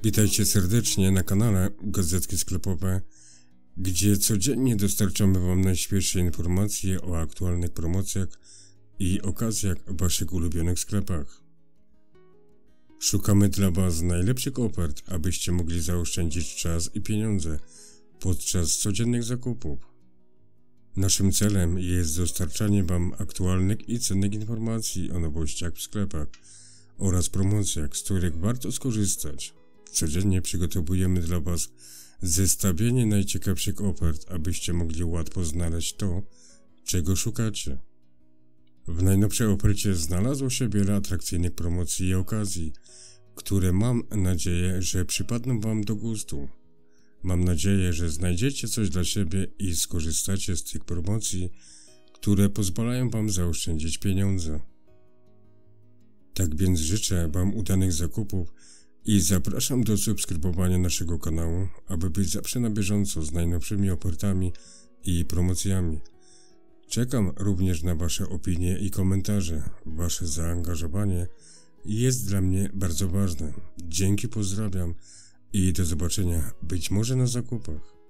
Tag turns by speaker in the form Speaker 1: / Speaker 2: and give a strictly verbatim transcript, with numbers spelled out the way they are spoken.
Speaker 1: Witajcie serdecznie na kanale Gazetki Sklepowe, gdzie codziennie dostarczamy Wam najświeższe informacje o aktualnych promocjach i okazjach w Waszych ulubionych sklepach. Szukamy dla Was najlepszych ofert, abyście mogli zaoszczędzić czas i pieniądze podczas codziennych zakupów. Naszym celem jest dostarczanie Wam aktualnych i cennych informacji o nowościach w sklepach oraz promocjach, z których warto skorzystać. Codziennie przygotowujemy dla Was zestawienie najciekawszych ofert, abyście mogli łatwo znaleźć to, czego szukacie. W najnowszej ofercie znalazło się wiele atrakcyjnych promocji i okazji, które mam nadzieję, że przypadną Wam do gustu. Mam nadzieję, że znajdziecie coś dla siebie i skorzystacie z tych promocji, które pozwalają Wam zaoszczędzić pieniądze. Tak więc życzę Wam udanych zakupów i zapraszam do subskrybowania naszego kanału, aby być zawsze na bieżąco z najnowszymi ofertami i promocjami. Czekam również na Wasze opinie i komentarze. Wasze zaangażowanie jest dla mnie bardzo ważne. Dzięki, pozdrawiam i do zobaczenia być może na zakupach.